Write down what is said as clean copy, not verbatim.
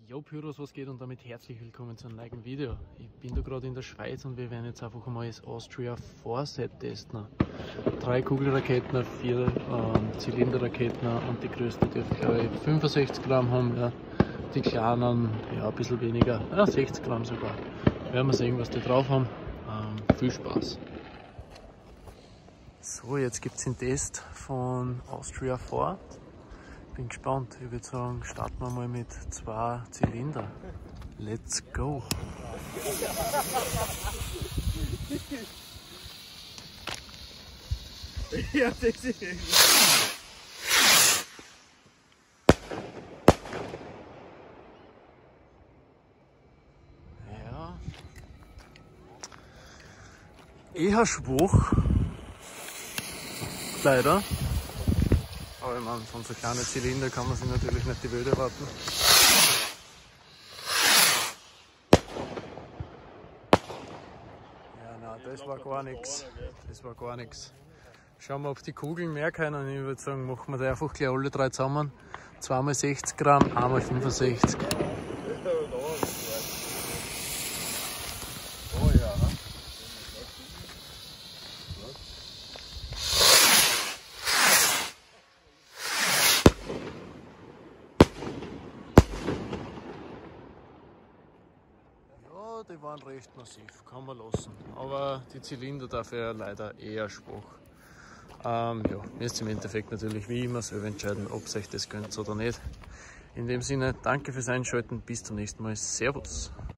Jo Pyros, was geht und damit herzlich willkommen zu einem neuen Video. Ich bin da gerade in der Schweiz und wir werden jetzt einfach einmal das Austria 4-Set testen. 3 Kugelraketen, 4 Zylinderraketen und die größte dürfte glaube ich 65 Gramm haben. Ja. Die kleinen ja, ein bisschen weniger, ja, 60 Gramm sogar. Werden wir sehen, was die drauf haben. Viel Spaß! So, jetzt gibt es den Test von Austria 4. Bin gespannt. Ich würde sagen, starten wir mal mit 2 Zylinder. Let's go! Ja, das ist Ja. Eher schwach. Leider. Aber ich meine, von so kleinen Zylinder kann man sich natürlich nicht die Welt erwarten. Ja, nein, das war gar nichts. Das war gar nichts. Schauen wir, ob die Kugeln mehr können. Ich würde sagen, machen wir die einfach gleich alle 3 zusammen. 2 mal 60 Gramm, 1 mal 65. Oh ja. Ja, die waren recht massiv, kann man lassen. Aber die Zylinder dafür leider eher schwach. Ja, müsst ihr im Endeffekt natürlich wie immer selber entscheiden, ob es euch das gönnt oder nicht. In dem Sinne, danke fürs Einschalten, bis zum nächsten Mal. Servus!